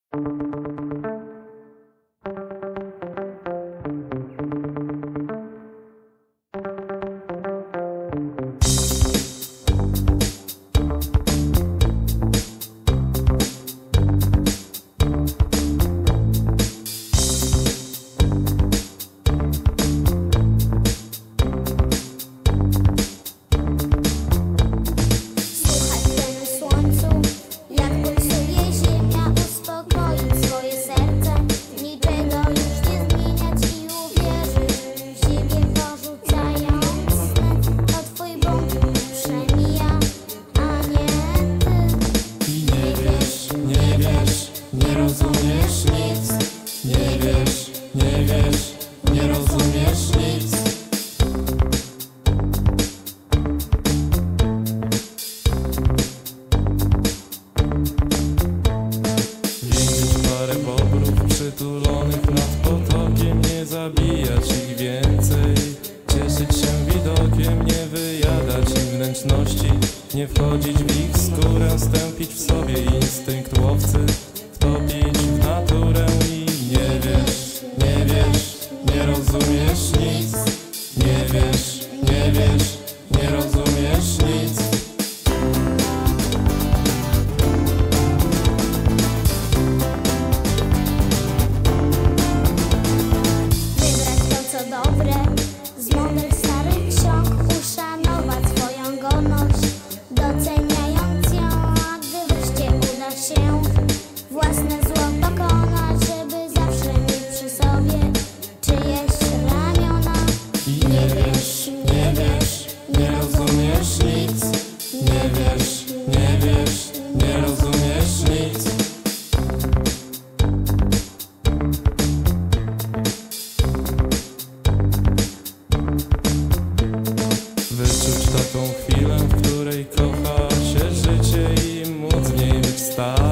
Nie rozumiesz nic, nie wiesz, nie rozumiesz nic. Widzieć parę bobrów przytulonych nad potokiem, nie zabijać ich więcej. Cieszyć się widokiem, nie wyjadać ich wnętrzności, nie wchodzić w ich skórę, stępić w sobie instynkt łowcy, wtopić w naturę i nie wiesz, nie rozumiesz nic. Nie wiesz, nie rozumiesz nic. Wybrać to, co dobre z mądrych starych ksiąg, uszanować swoją godność, doceniając ją, a gdy wreszcie uda się własne zło pokonać, żeby zawsze mieć przy sobie czyjeś ramiona. I nie wiesz, nie rozumiesz nic. Nie wiesz, nie rozumiesz nic. Wyczuć taką chwilę, w której kocha się życie i móc w niej być stale.